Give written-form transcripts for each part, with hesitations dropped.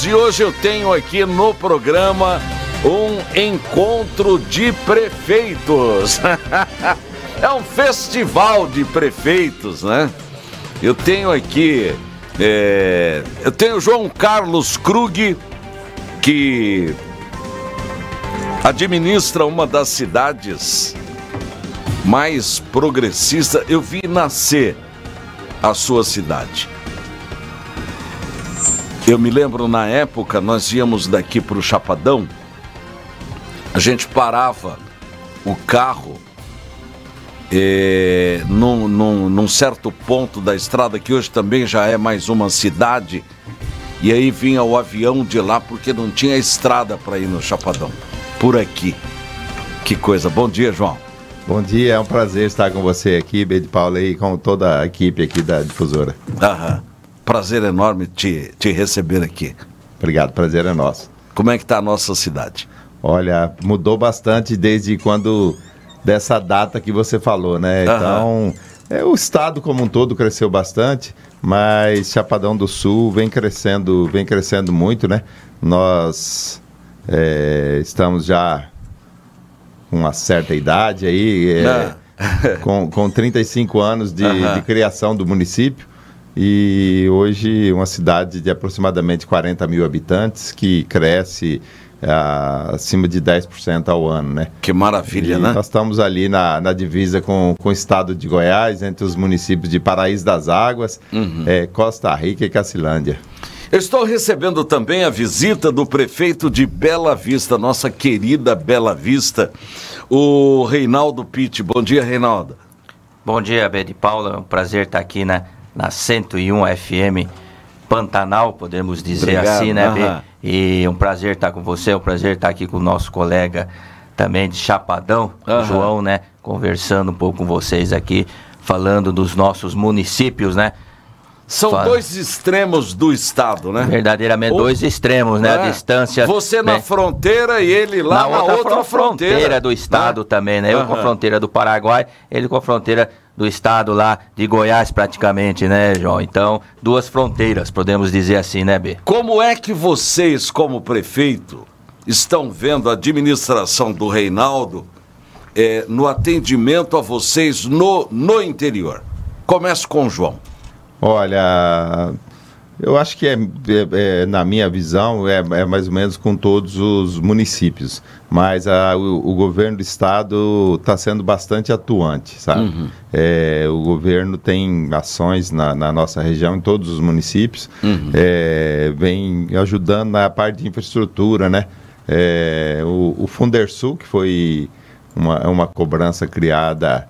amigos, e hoje eu tenho aqui no programa um encontro de prefeitos. É um festival de prefeitos, né? Eu tenho aqui, eu tenho o João Carlos Krug, que administra uma das cidades mais progressistas. Eu vi nascer a sua cidade. Eu me lembro, na época, nós íamos daqui para o Chapadão, a gente parava o carro num certo ponto da estrada, que hoje também já é mais uma cidade, e aí vinha o avião de lá, porque não tinha estrada para ir no Chapadão, por aqui. Que coisa. Bom dia, João. Bom dia, é um prazer estar com você aqui, B de Paula, e com toda a equipe aqui da Difusora. Prazer enorme te receber aqui. Obrigado, prazer é nosso. Como é que está a nossa cidade? Olha, mudou bastante desde quando, dessa data que você falou, né? Então, o estado como um todo cresceu bastante, mas Chapadão do Sul vem crescendo muito, né? Nós estamos já com uma certa idade aí, com 35 anos de criação do município. E hoje uma cidade de aproximadamente 40 mil habitantes, que cresce acima de 10% ao ano, né? Que maravilha, né? Nós estamos ali na divisa com o estado de Goiás, entre os municípios de Paraíso das Águas, Costa Rica e Cacilândia. Eu estou recebendo também a visita do prefeito de Bela Vista, nossa querida Bela Vista, o Reinaldo Pitti. Bom dia, Reinaldo. Bom dia, B de Paula. É um prazer estar aqui na 101 FM Pantanal, podemos dizer. Obrigado, assim, né, B? E é um prazer estar com você, é um prazer estar aqui com o nosso colega também de Chapadão, João, né? Conversando um pouco com vocês aqui, falando dos nossos municípios, né? São dois extremos do estado, né? Verdadeiramente dois extremos, né? A distância... Você na fronteira e ele lá na outra fronteira do estado também, né? Eu com a fronteira do Paraguai, ele com a fronteira do estado lá de Goiás praticamente, né, João? Então, duas fronteiras, podemos dizer assim, né, B? Como é que vocês, como prefeito, estão vendo a administração do Reinaldo no atendimento a vocês no interior? Começo com o João. Olha, eu acho que na minha visão, é mais ou menos com todos os municípios, mas o governo do estado está sendo bastante atuante, sabe? O governo tem ações na nossa região, em todos os municípios, vem ajudando na parte de infraestrutura, né? O Fundersul, que foi uma cobrança criada...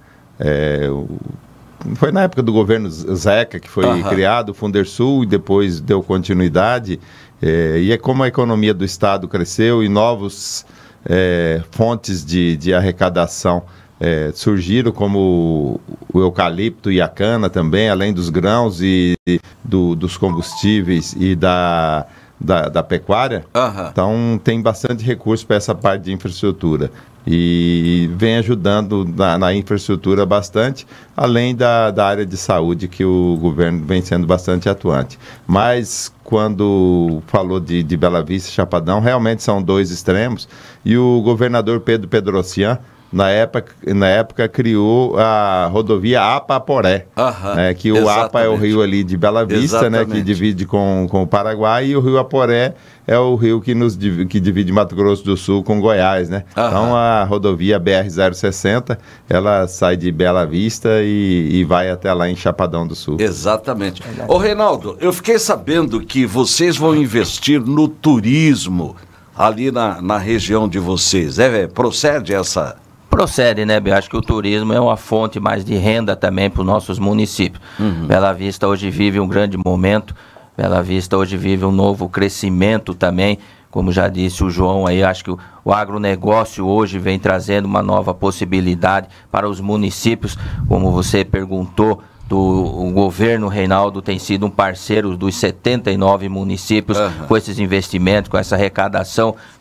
Foi na época do governo Zeca que foi criado o Fundersul, e depois deu continuidade, e é como a economia do estado cresceu e novos fontes de arrecadação surgiram, como o eucalipto e a cana também, além dos grãos e dos combustíveis e da pecuária. Então tem bastante recurso para essa parte de infraestrutura. E vem ajudando na infraestrutura bastante, além da área de saúde, que o governo vem sendo bastante atuante. Mas quando falou de Bela Vista e Chapadão, realmente são dois extremos, e o governador Pedro Pedrocian, na época criou a rodovia APA-Poré, que o APA é o rio ali de Bela Vista, né, que divide com o Paraguai, e o rio Aporé é o rio que divide Mato Grosso do Sul com Goiás, né? Então a rodovia BR-060, ela sai de Bela Vista e vai até lá em Chapadão do Sul. Exatamente. Ô Reinaldo, eu fiquei sabendo que vocês vão investir no turismo ali na região de vocês. Procede essa... Procede, né, Bia? Acho que o turismo é uma fonte mais de renda também para os nossos municípios. Bela Vista hoje vive um grande momento, Bela Vista hoje vive um novo crescimento também, como já disse o João aí. Acho que o agronegócio hoje vem trazendo uma nova possibilidade para os municípios, como você perguntou. O governo Reinaldo tem sido um parceiro dos 79 municípios com esses investimentos, com essa arrecadação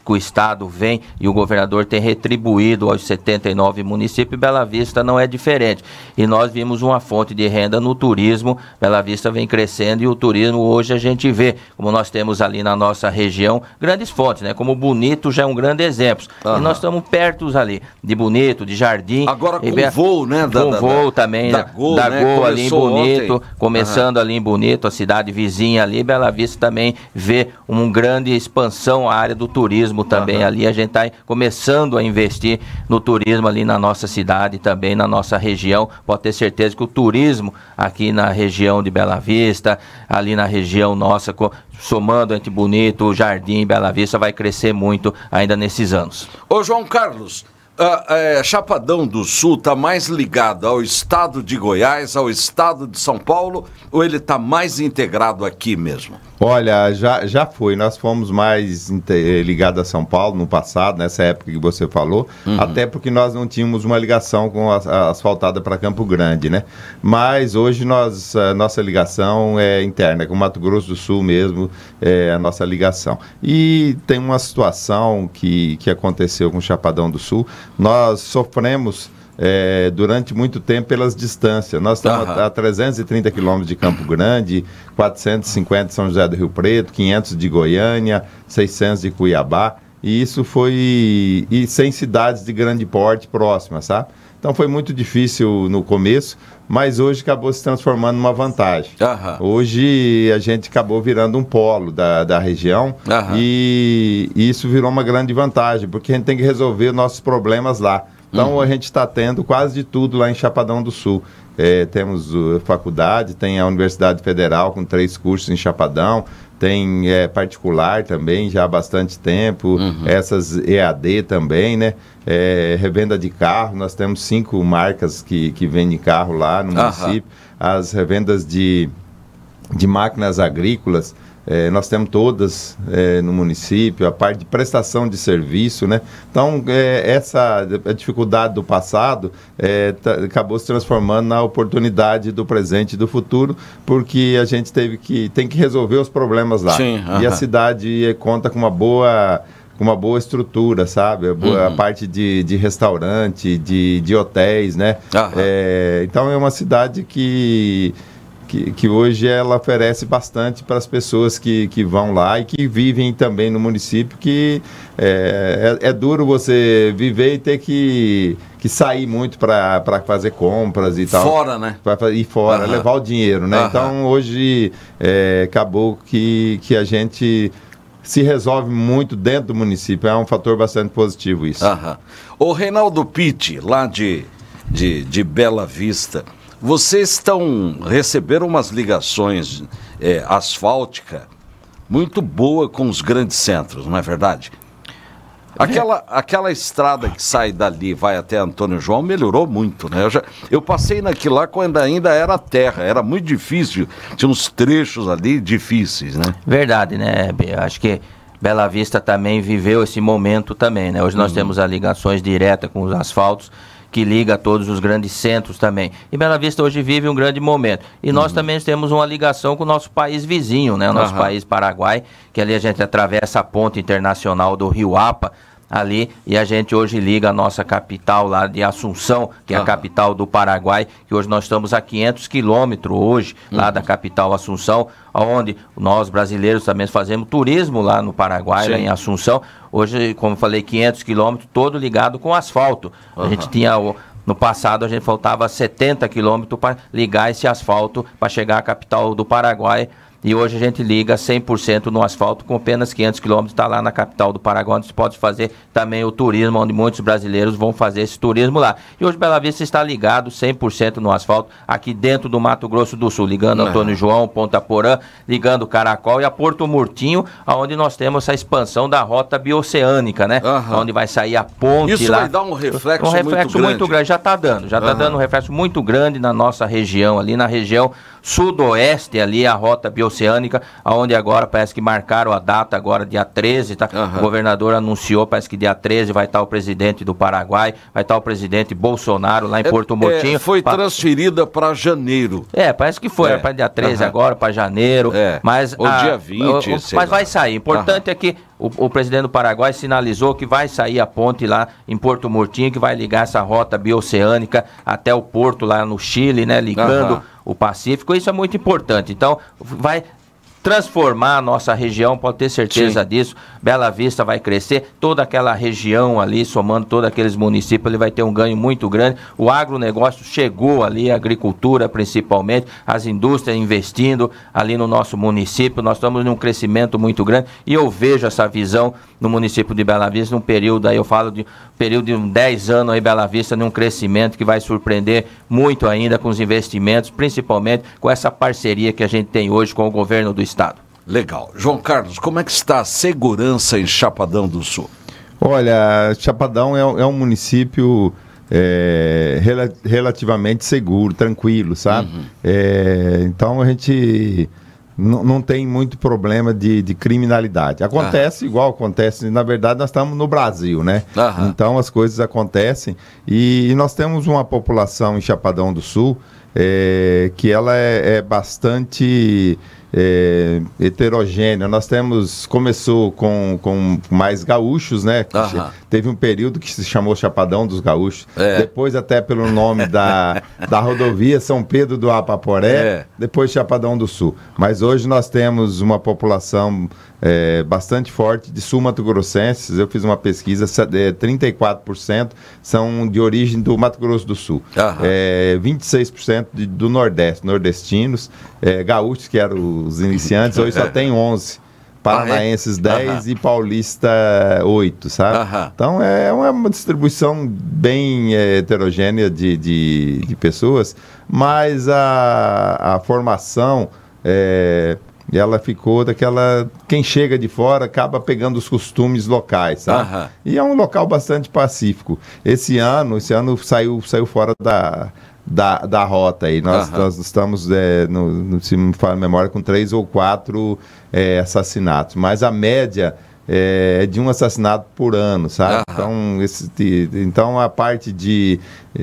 que o Estado vem e o governador tem retribuído aos 79 municípios, Bela Vista não é diferente. E nós vimos uma fonte de renda no turismo, Bela Vista vem crescendo e o turismo hoje a gente vê, como nós temos ali na nossa região, grandes fontes, né? Como Bonito já é um grande exemplo. E nós estamos perto ali, de Bonito, de Jardim. Agora com voo, né? Com voo também, da Gol, da né? Gol ali em Bonito, ontem. Começando ali em Bonito, a cidade vizinha ali, Bela Vista também vê uma grande expansão a área do turismo também ali, a gente está começando a investir no turismo ali na nossa cidade, também na nossa região, pode ter certeza que o turismo aqui na região de Bela Vista, ali na região nossa, somando entre Bonito, Jardim, Bela Vista, vai crescer muito ainda nesses anos. Ô João Carlos, Chapadão do Sul está mais ligado ao estado de Goiás, ao estado de São Paulo, ou ele está mais integrado aqui mesmo? Olha, já foi. Nós fomos mais ligados a São Paulo no passado, nessa época que você falou, até porque nós não tínhamos uma ligação com a asfaltada para Campo Grande, né? Mas hoje a nossa ligação é interna, com o Mato Grosso do Sul mesmo, é a nossa ligação. E tem uma situação que aconteceu com o Chapadão do Sul. Nós sofremos durante muito tempo pelas distâncias. Nós estamos a 330 quilômetros de Campo Grande, 450 de São José do Rio Preto, 500 de Goiânia, 600 de Cuiabá, e isso foi sem cidades de grande porte próximas, sabe? Então foi muito difícil no começo, mas hoje acabou se transformando numa vantagem. Hoje a gente acabou virando um polo da região e isso virou uma grande vantagem, porque a gente tem que resolver nossos problemas lá. Então a gente está tendo quase de tudo lá em Chapadão do Sul. Temos faculdade, tem a Universidade Federal com 3 cursos em Chapadão, tem particular também já há bastante tempo, essas EAD também, né? Revenda de carro, nós temos 5 marcas que vendem carro lá no município. As revendas de máquinas agrícolas, nós temos todas no município, a parte de prestação de serviço, né? Então, a dificuldade do passado acabou se transformando na oportunidade do presente e do futuro, porque a gente tem que resolver os problemas lá. Sim, e a cidade conta com uma boa estrutura, sabe? A parte de restaurante, de hotéis, né? Então é uma cidade que hoje ela oferece bastante para as pessoas que vão lá e que vivem também no município, que é duro você viver e ter que sair muito para fazer compras e tal. Fora, né? Ir fora, levar o dinheiro, né? Então hoje acabou que a gente se resolve muito dentro do município, é um fator bastante positivo isso. O Reinaldo Pitti, lá de Bela Vista, vocês receberam umas ligações asfálticas muito boas com os grandes centros, não é verdade? Aquela estrada que sai dali, vai até Antônio João, melhorou muito, né? Eu passei naquilo lá quando ainda era terra, era muito difícil, tinha uns trechos ali difíceis, né? Verdade, né, B? Acho que Bela Vista também viveu esse momento também, né? Hoje nós temos as ligações diretas com os asfaltos, que liga a todos os grandes centros também. E Bela Vista hoje vive um grande momento. E nós também temos uma ligação com o nosso país vizinho, né? O nosso país Paraguai, que ali a gente atravessa a ponte internacional do Rio Apa, ali, e a gente hoje liga a nossa capital lá de Assunção, que é a capital do Paraguai, que hoje nós estamos a 500 quilômetros hoje, lá da capital Assunção, onde nós brasileiros também fazemos turismo lá no Paraguai, lá em Assunção. Hoje, como eu falei, 500 quilômetros, todo ligado com asfalto. A gente tinha... No passado, a gente faltava 70 quilômetros para ligar esse asfalto para chegar à capital do Paraguai. E hoje a gente liga 100% no asfalto, com apenas 500 quilômetros, está lá na capital do Paraguai, onde se pode fazer também o turismo, onde muitos brasileiros vão fazer esse turismo lá. E hoje Bela Vista está ligado 100% no asfalto, aqui dentro do Mato Grosso do Sul, ligando Antônio João, Ponta Porã, ligando Caracol e a Porto Murtinho, onde nós temos essa expansão da rota bioceânica, né? Onde vai sair a ponte. Isso lá. Vai dar um reflexo muito grande. Já está dando um reflexo muito grande na nossa região, ali na região sudoeste ali, a rota bioceânica, onde agora parece que marcaram a data agora, dia 13, tá? O governador anunciou, parece que dia 13 vai estar o presidente do Paraguai, vai estar o presidente Bolsonaro lá em Porto Murtinho. Foi transferida para janeiro. Parece que foi, para dia 13 agora, para janeiro. Mas o dia 20. Mas vai sair. Importante é que o presidente do Paraguai sinalizou que vai sair a ponte lá em Porto Murtinho, que vai ligar essa rota bioceânica até o porto lá no Chile, né? Ligando o Pacífico. Isso é muito importante. Então, vai transformar a nossa região, pode ter certeza disso. Bela Vista vai crescer, toda aquela região ali, somando todos aqueles municípios, ele vai ter um ganho muito grande. O agronegócio chegou ali, a agricultura principalmente, as indústrias investindo ali no nosso município. Nós estamos num crescimento muito grande e eu vejo essa visão no município de Bela Vista, num período, aí eu falo de período de 10 anos aí, Bela Vista, num crescimento que vai surpreender muito ainda com os investimentos, principalmente com essa parceria que a gente tem hoje com o governo do estado. Legal. João Carlos, como é que está a segurança em Chapadão do Sul? Olha, Chapadão é um município relativamente seguro, tranquilo, sabe? Então a gente não tem muito problema de criminalidade. Acontece igual acontece, na verdade nós estamos no Brasil, né? Então as coisas acontecem e nós temos uma população em Chapadão do Sul que ela é bastante heterogênea. Começou com mais gaúchos, né? Teve um período que se chamou Chapadão dos Gaúchos. Depois até pelo nome da rodovia São Pedro do Apaporé, depois Chapadão do Sul. Mas hoje nós temos uma população bastante forte de sul-mato-grossenses. Eu fiz uma pesquisa, 34% são de origem do Mato Grosso do Sul. 26% do Nordeste, nordestinos, gaúchos, que eram os iniciantes, hoje só tem 11. Paranaenses 10 e paulista 8, sabe? Então é uma distribuição bem heterogênea de pessoas, mas a formação ela ficou daquela... Quem chega de fora acaba pegando os costumes locais, sabe? E é um local bastante pacífico. Esse ano saiu fora da rota aí. Nós estamos, se me fala a memória, com 3 ou 4 assassinatos. Mas a média é de um assassinato por ano, sabe? Então a parte de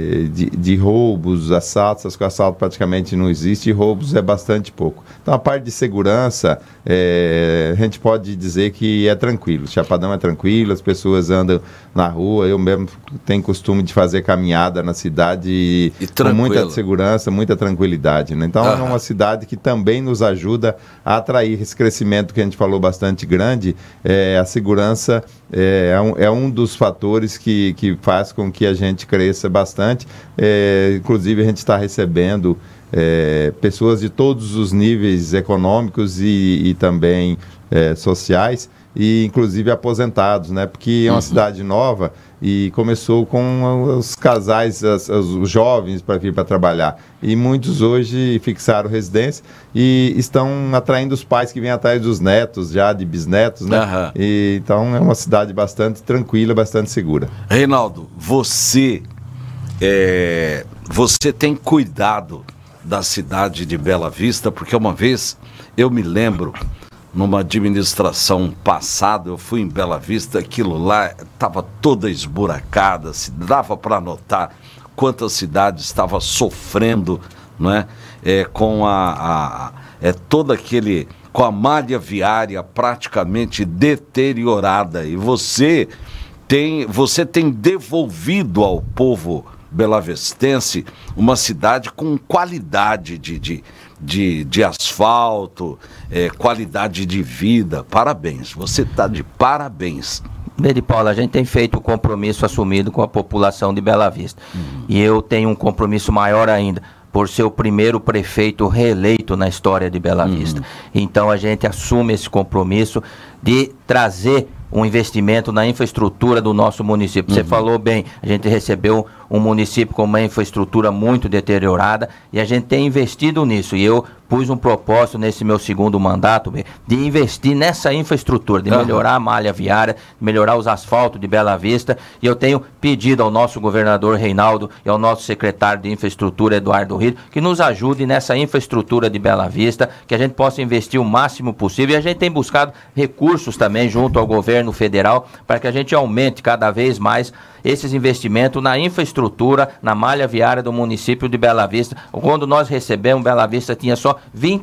roubos, assaltos, assalto praticamente não existe, e roubos é bastante pouco. Então a parte de segurança, a gente pode dizer que é tranquilo. Chapadão é tranquilo, as pessoas andam na rua, eu mesmo tenho costume de fazer caminhada na cidade com muita segurança, muita tranquilidade, né? Então é uma cidade que também nos ajuda a atrair esse crescimento que a gente falou bastante grande. A segurança é um dos fatores que faz com que a gente cresça bastante. Inclusive a gente está recebendo pessoas de todos os níveis econômicos e também sociais, e inclusive aposentados, né? Porque é uma cidade nova e começou com os casais, os jovens para vir para trabalhar. E muitos hoje fixaram residência e estão atraindo os pais que vêm atrás dos netos, já de bisnetos, né? Então é uma cidade bastante tranquila, bastante segura. Reinaldo, você tem cuidado da cidade de Bela Vista, porque uma vez eu me lembro, numa administração passada, eu fui em Bela Vista, aquilo lá estava toda esburacada, se dava para notar quanto a cidade estava sofrendo, não é? Com com a malha viária praticamente deteriorada, e você tem devolvido ao povo belavestense uma cidade com qualidade de asfalto, qualidade de vida. Parabéns, você está de parabéns. Bede Paula, a gente tem feito um compromisso assumido com a população de Bela Vista. E eu tenho um compromisso maior ainda, por ser o primeiro prefeito reeleito na história de Bela Vista. Então a gente assume esse compromisso de trazer um investimento na infraestrutura do nosso município. Você falou bem, a gente recebeu um município com uma infraestrutura muito deteriorada e a gente tem investido nisso. E eu pus um propósito nesse meu segundo mandato de investir nessa infraestrutura, de melhorar a malha viária, de melhorar os asfaltos de Bela Vista. E eu tenho pedido ao nosso governador Reinaldo e ao nosso secretário de infraestrutura, Eduardo Rido, que nos ajude nessa infraestrutura de Bela Vista, que a gente possa investir o máximo possível. E a gente tem buscado recursos também junto ao governo federal para que a gente aumente cada vez mais esses investimentos na infraestrutura, na malha viária do município de Bela Vista. Quando nós recebemos, Bela Vista tinha só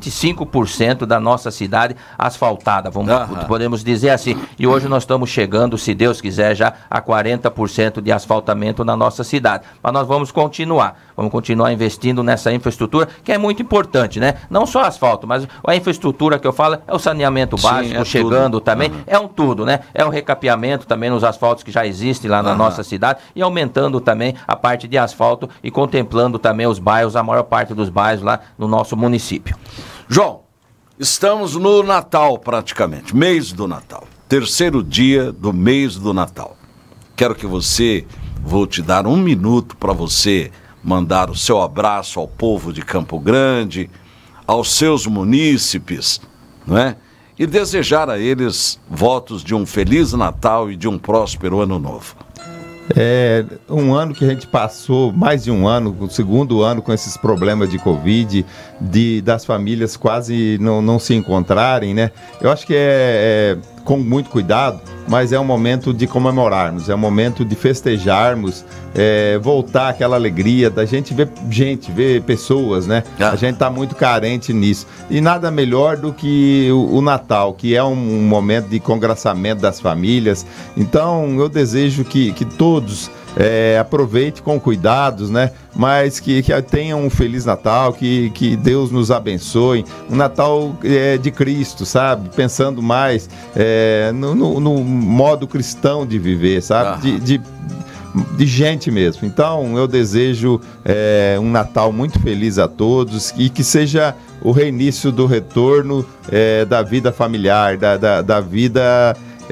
25% da nossa cidade asfaltada, podemos dizer assim. E hoje nós estamos chegando, se Deus quiser, já a 40% de asfaltamento na nossa cidade. Mas nós vamos continuar investindo nessa infraestrutura, que é muito importante, né? Não só asfalto, mas a infraestrutura que eu falo é o saneamento básico, chegando tudo. Também, é um tudo, né? É o recapeamento também nos asfaltos que já existem lá na nossa cidade e aumentando também a parte de asfalto e contemplando também os bairros, a maior parte dos bairros lá no nosso município. João, estamos no Natal praticamente, mês do Natal, terceiro dia do mês do Natal. Quero que vou te dar 1 minuto para você mandar o seu abraço ao povo de Campo Grande, aos seus munícipes, não é? E desejar a eles votos de um Feliz Natal e de um próspero Ano Novo. É um ano que a gente passou, mais de um ano, o segundo ano com esses problemas de Covid, das famílias quase não se encontrarem, né? Eu acho que é com muito cuidado, mas é um momento de comemorarmos, é um momento de festejarmos, voltar aquela alegria da gente ver pessoas, né? A gente está muito carente nisso. E nada melhor do que o Natal, que é um momento de congraçamento das famílias. Então eu desejo que todos aproveite com cuidados, né? Mas que tenham um Feliz Natal, que Deus nos abençoe. Um Natal de Cristo, sabe? Pensando mais no modo cristão de viver, sabe? De gente mesmo. Então eu desejo um Natal muito feliz a todos e que seja o reinício do retorno da vida familiar, da vida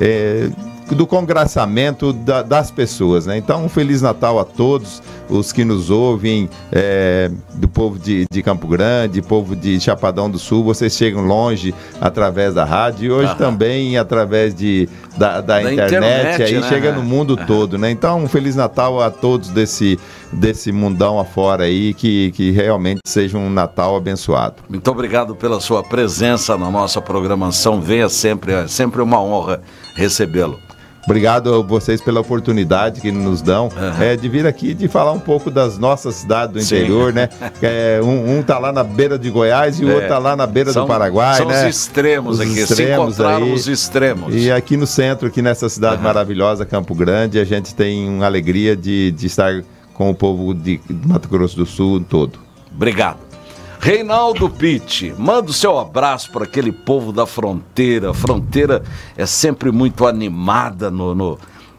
do congraçamento das pessoas, né? Então, um Feliz Natal a todos os que nos ouvem, do povo de Campo Grande, povo de Chapadão do Sul. Vocês chegam longe através da rádio e hoje também através da internet, aí, né? Chega no mundo todo, né? Então, um Feliz Natal a todos desse mundão afora aí, que realmente seja um Natal abençoado. Muito obrigado pela sua presença na nossa programação. Venha sempre, é sempre uma honra recebê-lo. Obrigado a vocês pela oportunidade que nos dão de vir aqui, de falar um pouco das nossas cidades do interior, né? Um tá lá na beira de Goiás e o outro tá lá na beira do Paraguai, são né? Os extremos aqui, se encontraram os extremos. E aqui no centro, aqui nessa cidade maravilhosa, Campo Grande, a gente tem uma alegria de estar com o povo de Mato Grosso do Sul todo. Obrigado. Reinaldo Pitti, manda o seu abraço para aquele povo da fronteira. A fronteira é sempre muito animada no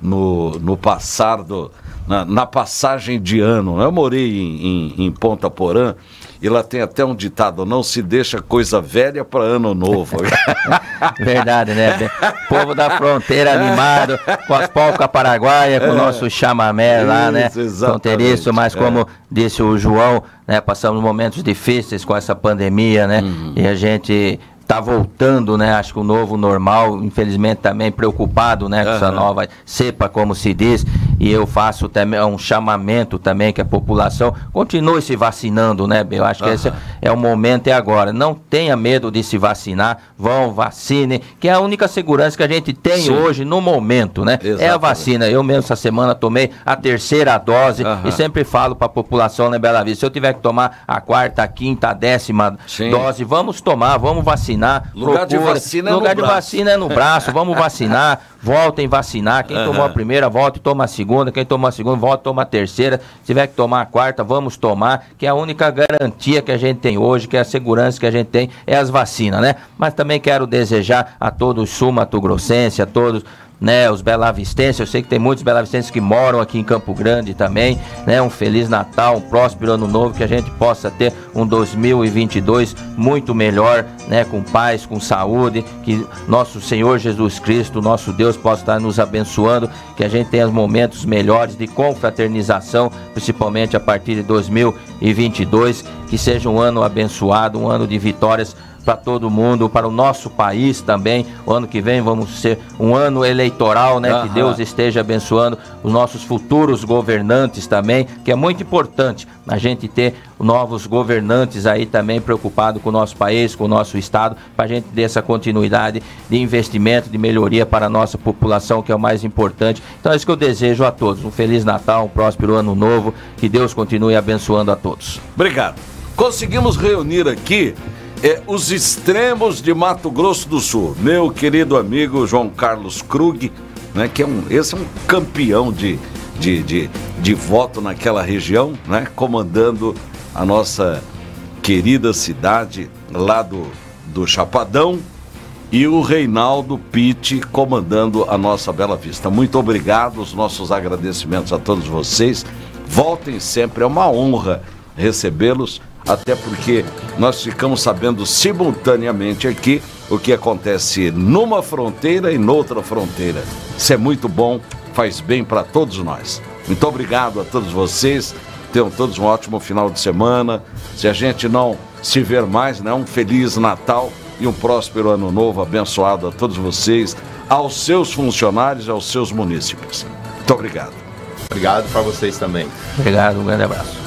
passar na passagem de ano. Eu morei em Ponta Porã e lá tem até um ditado: não se deixa coisa velha para ano novo. Verdade, né? Povo da fronteira animado, com as polcas paraguaias, com o nosso chamamé lá, né? Fronteiriço, mas como disse o João, né? Passamos momentos difíceis com essa pandemia, né? E a gente está voltando, né? Acho que o novo normal, infelizmente também preocupado, né? Com essa nova cepa, como se diz. E eu faço também um chamamento também que a população continue se vacinando, né? Eu acho que esse é o momento, é agora. Não tenha medo de se vacinar, vacinem, que é a única segurança que a gente tem hoje no momento, né? Exatamente. É a vacina. Eu mesmo essa semana tomei a 3ª dose e sempre falo para a população, né, Bela Vista, se eu tiver que tomar a 4ª, a 5ª, a 10ª dose, vamos tomar, vamos vacinar. Lugar de vacina é no braço, vamos vacinar, voltem vacinar. Quem tomou a primeira, volta e toma a segunda. Quem tomou a segunda, volta e toma a terceira. Se tiver que tomar a 4ª, vamos tomar, que é a única garantia que a gente tem hoje, que é a segurança que a gente tem, é as vacinas, né? Mas também quero desejar a todos sul-mato-grossense, a todos né, os belavistenses, eu sei que tem muitos belavistenses que moram aqui em Campo Grande também, né, um Feliz Natal, um próspero Ano Novo, que a gente possa ter um 2022 muito melhor, né, com paz, com saúde, que nosso Senhor Jesus Cristo, nosso Deus, possa estar nos abençoando, que a gente tenha momentos melhores de confraternização, principalmente a partir de 2022, que seja um ano abençoado, um ano de vitórias para todo mundo, para o nosso país também. O ano que vem vamos ser um ano eleitoral, né? Que Deus esteja abençoando os nossos futuros governantes também, que é muito importante a gente ter novos governantes aí também preocupados com o nosso país, com o nosso estado, para a gente ter essa continuidade de investimento, de melhoria para a nossa população, que é o mais importante. Então é isso que eu desejo a todos. Um Feliz Natal, um próspero Ano Novo, que Deus continue abençoando a todos. Obrigado. Conseguimos reunir aqui os extremos de Mato Grosso do Sul. Meu querido amigo João Carlos Krug, né, que esse é um campeão de voto naquela região, né, comandando a nossa querida cidade lá do Chapadão, e o Reinaldo Pitti comandando a nossa Bela Vista. Muito obrigado, os nossos agradecimentos a todos vocês. Voltem sempre, é uma honra recebê-los, até porque nós ficamos sabendo simultaneamente aqui o que acontece numa fronteira e noutra fronteira. Isso é muito bom, faz bem para todos nós. Muito obrigado a todos vocês, tenham todos um ótimo final de semana. Se a gente não se ver mais, né, um Feliz Natal e um próspero Ano Novo abençoado a todos vocês, aos seus funcionários e aos seus munícipes. Muito obrigado. Obrigado para vocês também. Obrigado, um grande abraço.